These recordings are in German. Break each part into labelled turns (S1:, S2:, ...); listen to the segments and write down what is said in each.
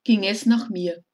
S1: Ging es nach mir.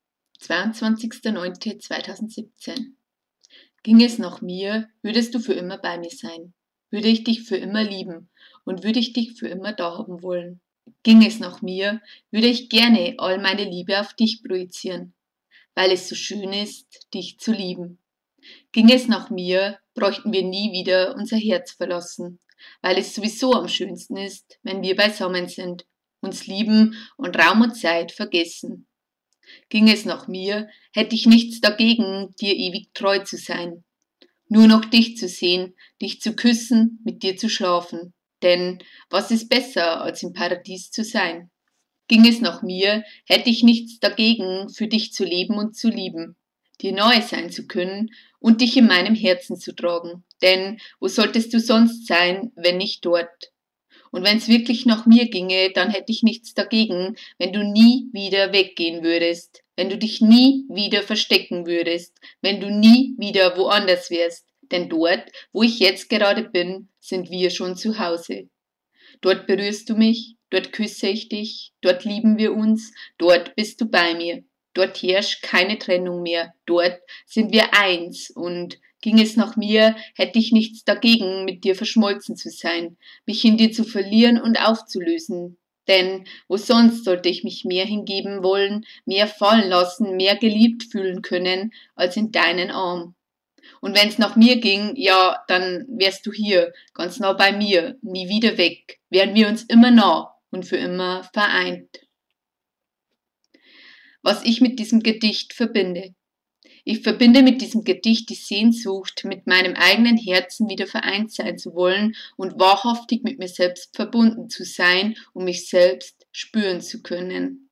S1: 22.09.2017. Ging es nach mir, würdest du für immer bei mir sein, würde ich dich für immer lieben und würde ich dich für immer da haben wollen. Ging es nach mir, würde ich gerne all meine Liebe auf dich projizieren, weil es so schön ist, dich zu lieben. Ging es nach mir, bräuchten wir nie wieder unser Herz verlassen, weil es sowieso am schönsten ist, wenn wir beisammen sind, uns lieben und Raum und Zeit vergessen. Ging es nach mir, hätte ich nichts dagegen, dir ewig treu zu sein. Nur noch dich zu sehen, dich zu küssen, mit dir zu schlafen. Denn was ist besser, als im Paradies zu sein? Ging es nach mir, hätte ich nichts dagegen, für dich zu leben und zu lieben, dir nahe sein zu können und dich in meinem Herzen zu tragen. Denn wo solltest du sonst sein, wenn nicht dort? Und wenn es wirklich nach mir ginge, dann hätte ich nichts dagegen, wenn du nie wieder weggehen würdest, wenn du dich nie wieder verstecken würdest, wenn du nie wieder woanders wärst. Denn dort, wo ich jetzt gerade bin, sind wir schon zu Hause. Dort berührst du mich, dort küsse ich dich, dort lieben wir uns, dort bist du bei mir. Dort herrscht keine Trennung mehr, dort sind wir eins und ging es nach mir, hätte ich nichts dagegen, mit dir verschmolzen zu sein, mich in dir zu verlieren und aufzulösen. Denn wo sonst sollte ich mich mehr hingeben wollen, mehr fallen lassen, mehr geliebt fühlen können, als in deinen Arm. Und wenn es nach mir ging, ja, dann wärst du hier, ganz nah bei mir, nie wieder weg, wären wir uns immer nah und für immer vereint. Was ich mit diesem Gedicht verbinde. Ich verbinde mit diesem Gedicht die Sehnsucht, mit meinem eigenen Herzen wieder vereint sein zu wollen und wahrhaftig mit mir selbst verbunden zu sein, um mich selbst spüren zu können.